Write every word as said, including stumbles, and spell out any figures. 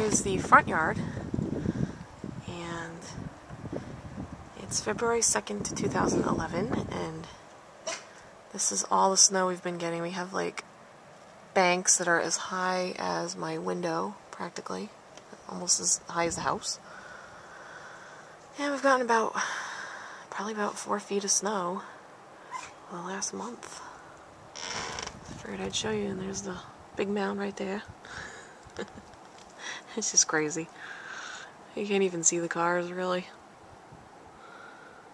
is the front yard, and it's February second, two thousand eleven, and this is all the snow we've been getting. We have like banks that are as high as my window, practically, almost as high as the house. And we've gotten about, probably about four feet of snow the last month. I figured I'd show you, and there's the big mound right there. It's just crazy. You can't even see the cars, really.